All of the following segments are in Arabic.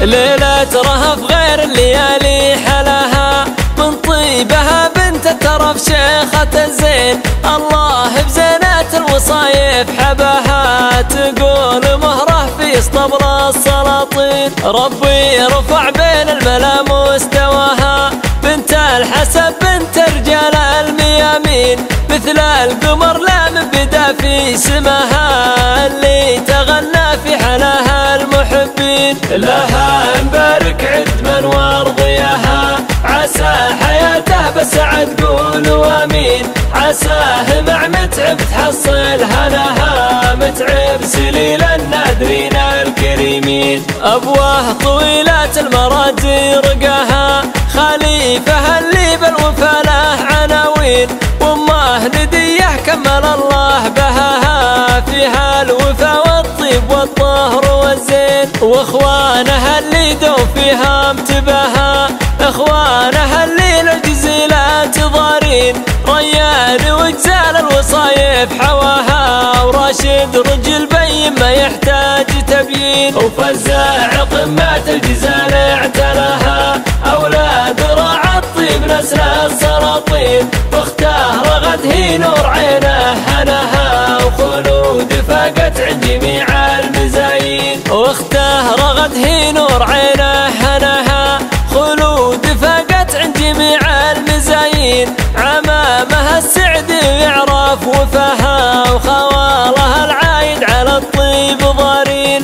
ليلة رهف غير الليالي حلاها، من طيبها بنت الترف شيخة الزين، الله بزينات الوصايف حباها، تقول مهره في اسطبل السلاطين، ربي رفع بين الملا مستواها، بنت الحسب بنت رجال الميامين، مثل القمر لا من بدا في سماها، اللي تغنى في حلاها المحبين، لها نبارك عد من وارضيها، عسى حياته بسعد قولوا امين، عساه مع متعب تحصل هناها، متعب سليل النادرين الكريمين، ابواه طويلات المراجي رقاها، خليفه اللي بالوفا له عناوين، وامه نديه كمل الله بهاها، فيها الوفا والطيب والطهر والزين، واخوانها اللي دو فيها امتباها، اخوانها اللي للجزيلات ضارين، ريان وجزال الوصايف حواها، وراشد رجل بين ما يحتاج تبيين، وفزاع قمة الجزال اعتلاها، اولاد راعى الطيب نسل السلاطين، واختاه رغد هي نور عينه هناها، وخلود فاقت عند جميع المزايين، واختاه رغد هي نور عينه هناها، خلود فاقت عند جميع المزايين، عمامها السعد يعرف وفاها، وخوالها العايد على الطيب ضارين.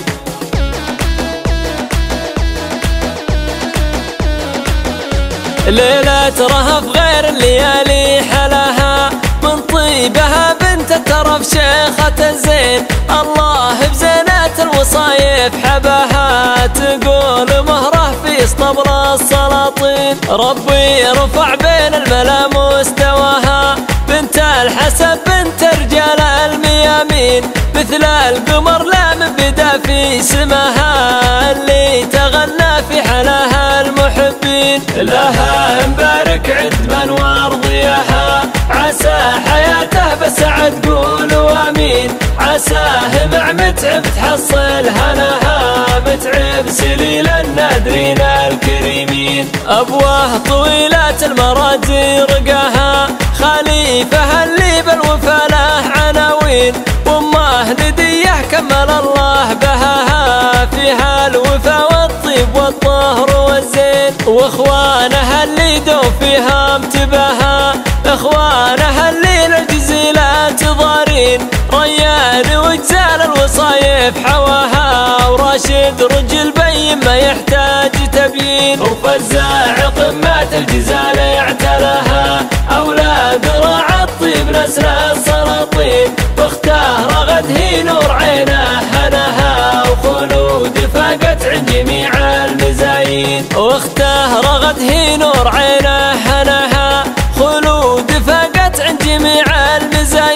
ليلة رهف غير الليالي حلاها، من طيبها بنت الترف شيخة الزين، الله بزينات الوصايف حباها، تقول مهره في اسطبل السلاطين، ربي رفع بين الملا مستواها، بنت الحسب بنت رجال الميامين، مثل القمر لا من بدا في سماها، اللي تغنى في حلاها المحبين، لها نبارك عد من وارضيها، عسى حياته بسعد قولوا امين، عساه مع متعب تحصل هناها، متعب سليل النادرين الكريمين، ابواه طويلات المراجي رقاها، خليفه اللي بالوفا له عناوين، وامه نديه كمل الله بهاها، فيها الوفا والطيب والطهر والزين، واخوانها اللي دو فيها امتباها، اخوانها اللي للجزيلات ضارين، ريان وجزال الوصايف حواها، وراشد رجل بين ما يحتاج تبيين، وفزاع قمة الجزال اعتلاها، اولاد راعى الطيب نسل السلاطين، واختاه رغد هي نور عينه هناها، وخلود فاقت عند جميع المزايين، واختاه رغد هي نور عينه هناها، خلود فاقت عند جميع المزايين.